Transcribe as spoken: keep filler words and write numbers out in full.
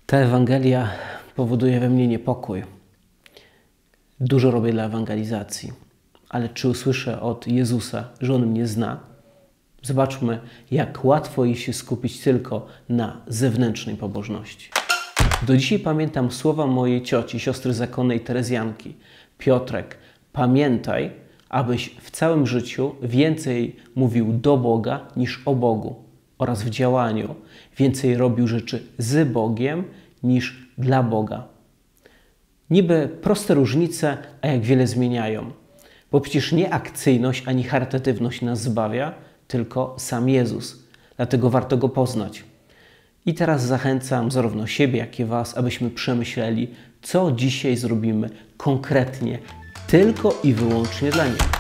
Ta Ewangelia powoduje we mnie niepokój. Dużo robię dla ewangelizacji, ale czy usłyszę od Jezusa, że On mnie zna? Zobaczmy, jak łatwo jest się skupić tylko na zewnętrznej pobożności. Do dzisiaj pamiętam słowa mojej cioci, siostry zakonnej Terezjanki. Piotrek, pamiętaj, abyś w całym życiu więcej mówił do Boga niż o Bogu oraz w działaniu więcej robił rzeczy z Bogiem niż dla Boga. Niby proste różnice, a jak wiele zmieniają. Bo przecież nie akcyjność ani charytatywność nas zbawia, tylko sam Jezus. Dlatego warto Go poznać. I teraz zachęcam zarówno siebie, jak i Was, abyśmy przemyśleli, co dzisiaj zrobimy konkretnie, tylko i wyłącznie dla Niego.